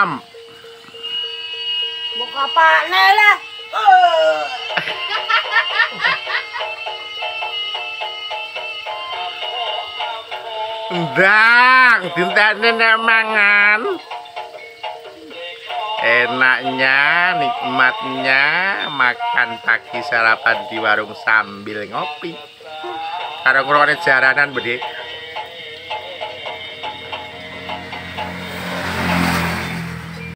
Mam. Buka pakne lah. Ndang, dintekne nek mangan. Enaknya, nikmatnya makan pagi sarapan di warung sambil ngopi. Karo ngrungokne jaranan, Budi.